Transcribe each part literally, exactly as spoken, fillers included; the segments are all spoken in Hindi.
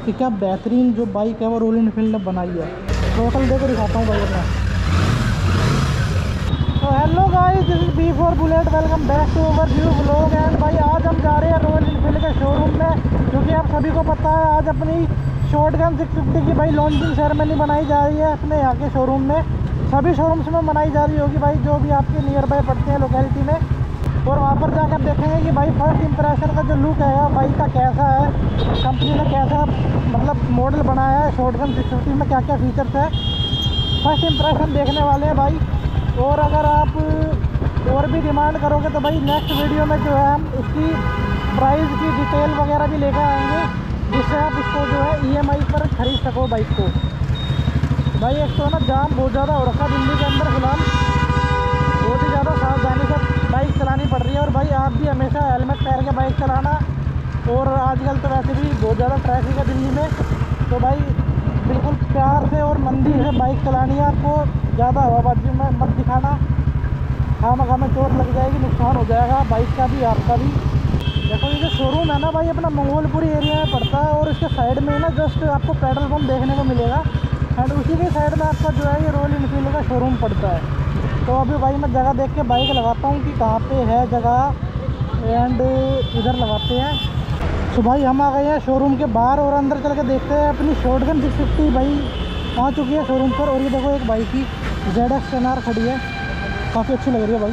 कि क्या बेहतरीन जो बाइक है वो रॉयल एनफील्ड ने बनाई है। टोटल देखो दिखाता हूँ भाई अपना। तो hello guys, this is B for bullet, welcome back to over view vlog. And भाई आज हम जा रहे हैं रॉयल एनफील्ड के शोरूम में, क्योंकि आप सभी को पता है आज अपनी शॉटगन सिक्स फिफ्टी की भाई लॉन्चिंग सेरेमनी बनाई जा रही है अपने यहाँ के शोरूम में। सभी शोरूम्स में बनाई जा रही होगी भाई, जो भी आपके नियर बाय पड़ते हैं लोकेलिटी में। और वहाँ पर जाकर आप देखेंगे कि भाई फर्स्ट इंप्रेशन का जो लुक है बाइक का कैसा है, कंपनी ने कैसा मतलब मॉडल बनाया है, शॉटगन सिक्स फिफ्टी में क्या क्या फीचर्स है, फर्स्ट इंप्रेशन देखने वाले हैं भाई। और अगर आप और भी डिमांड करोगे तो भाई नेक्स्ट वीडियो में जो है हम उसकी प्राइस की डिटेल वगैरह भी लेकर आएंगे, जिससे आप उसको जो है ईएमआई पर खरीद सको बाइक को। भाई एक तो ना जाम बहुत ज़्यादा हो रखा दिल्ली के अंदर फिलहाल, बहुत ही ज़्यादा सावधानी से बाइक चलानी पड़ रही है। और भाई आप भी हमेशा हेलमेट पहन के बाइक चलाना। और आजकल तो वैसे भी बहुत ज़्यादा ट्रैफिक है दिल्ली में, तो भाई बिल्कुल प्यार से और मंदी से बाइक चलानी है आपको। ज़्यादा हवाबाजी में मत दिखाना, खामा खामा चोट लग जाएगी, नुकसान हो जाएगा बाइक का भी आपका भी। देखो ये जो शोरूम है ना भाई अपना मंगोलपुरी एरिया में पड़ता है, और इसके साइड में ना जस्ट आपको पेट्रोल पंप देखने को मिलेगा। एंड उसी के साइड में आपका जो है ये रॉयल एनफील्ड का शोरूम पड़ता है। तो अभी भाई मैं जगह देख के बाइक लगाता हूँ कि कहाँ पे है जगह, एंड इधर लगाते हैं। तो भाई हम आ गए हैं शोरूम के बाहर और अंदर चल के देखते हैं अपनी शॉटगन सिक्स फिफ्टी भाई आ चुकी है शोरूम पर। और ये देखो एक बाइक की जेड एक्स टेन आर खड़ी है, काफ़ी अच्छी लग रही है भाई।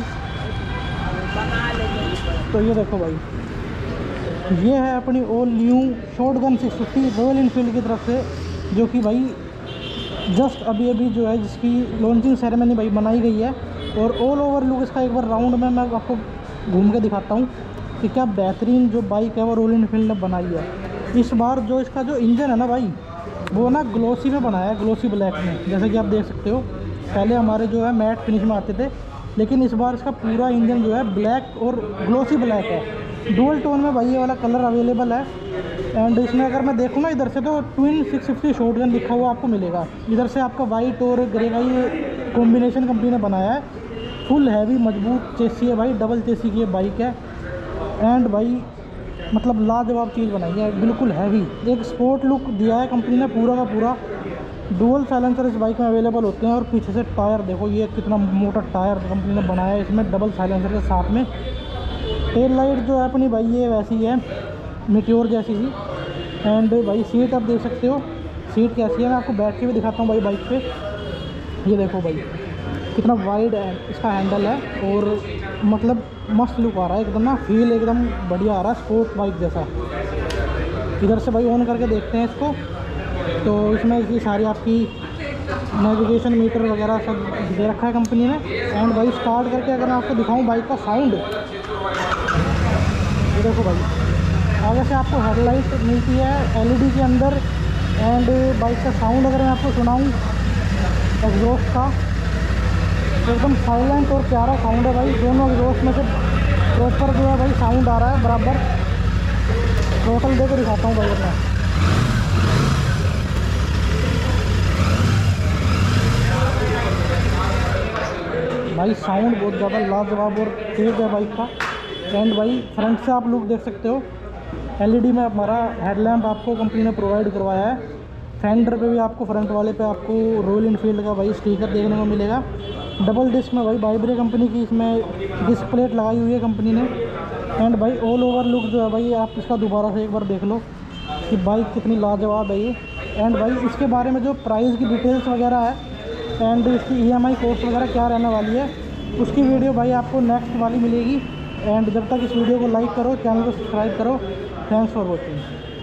तो ये देखो भाई, ये है अपनी all new shotgun six fifty Royal Enfield की तरफ से, जो कि भाई जस्ट अभी अभी जो है जिसकी लॉन्चिंग सेरेमनी भाई बनाई गई है। और ऑल ओवर लुक इसका एक बार राउंड में मैं आपको घूम के दिखाता हूँ कि क्या बेहतरीन जो बाइक है वो रॉयल एनफील्ड ने बनाई है। इस बार जो इसका जो इंजन है ना भाई वो ना ग्लोसी में बनाया है, ग्लोसी ब्लैक में, जैसे कि आप देख सकते हो। पहले हमारे जो है मैट फिनिश में आते थे, लेकिन इस बार इसका पूरा इंजन जो है ब्लैक और ग्लोसी ब्लैक है। डुअल टोन में भाई ये वाला कलर अवेलेबल है। एंड इसमें अगर मैं देखूँ ना इधर से तो ट्विन सिक्स फिफ्टी शॉटगन लिखा हुआ आपको मिलेगा। इधर से आपका वाइट और ग्रे का ये कॉम्बिनेशन कंपनी ने बनाया है। फुल हैवी मजबूत चेसी है भाई, डबल चेसी की ये बाइक है। एंड भाई मतलब लाजवाब चीज़ बनाई है, बिल्कुल हैवी, एक स्पोर्ट लुक दिया है कंपनी ने पूरा का पूरा। डुअल साइलेंसर इस बाइक में अवेलेबल होते हैं। और पीछे से टायर देखो, ये कितना मोटा टायर कंपनी ने बनाया है इसमें डबल साइलेंसर के साथ में। टेल लाइट जो है अपनी भाई ये वैसी है मिट्योर जैसी ही। एंड भाई सीट आप देख सकते हो, सीट कैसी है मैं आपको बैठ के भी दिखाता हूँ भाई बाइक पे। ये देखो भाई कितना वाइड है इसका हैंडल है, और मतलब मस्त लुक आ रहा है एकदम ना, फील एकदम बढ़िया आ रहा है स्पोर्ट बाइक जैसा। इधर से भाई ऑन करके देखते हैं इसको, तो इसमें इसकी सारी आपकी नेविगेशन मीटर वगैरह सब दे रखा है कंपनी ने। एंड भाई स्टार्ट करके अगर मैं आपको दिखाऊं बाइक का साउंड, ये देखो भाई आगे से आपको हेडलाइट मिलती है एलईडी के अंदर। एंड बाइक का साउंड अगर मैं आपको सुनाऊं एग्जॉस्ट का, तो एकदम साइलेंट और प्यारा साउंड है भाई। दोनों एग्जॉस्ट में से प्रॉपर जो है भाई साउंड आ रहा है बराबर। टोटल देकर दिखाता हूँ भाई अपना। भाई साउंड बहुत ज़्यादा लाजवाब और तेज़ है बाइक का। एंड भाई फ्रंट से आप लुक देख सकते हो, एलईडी में हमारा हेडलैम्प आपको कंपनी ने प्रोवाइड करवाया है। फेंडर पे भी आपको फ्रंट वाले पे आपको रॉयल एनफील्ड का भाई स्टिकर देखने को मिलेगा। डबल डिस्क में भाई बाइब्रे कंपनी की इसमें डिस्क प्लेट लगाई हुई है कंपनी ने। एंड भाई ऑल ओवर लुक जो है भाई आप इसका दोबारा से एक बार देख लो कि बाइक कितनी लाजवाब है ये। एंड भाई इसके बारे में जो प्राइस की डिटेल्स वगैरह है एंड इसकी ईएमआई कॉस्ट वगैरह क्या रहने वाली है, उसकी वीडियो भाई आपको नेक्स्ट वाली मिलेगी। एंड जब तक इस वीडियो को लाइक करो, चैनल को सब्सक्राइब करो। Thanks for watching.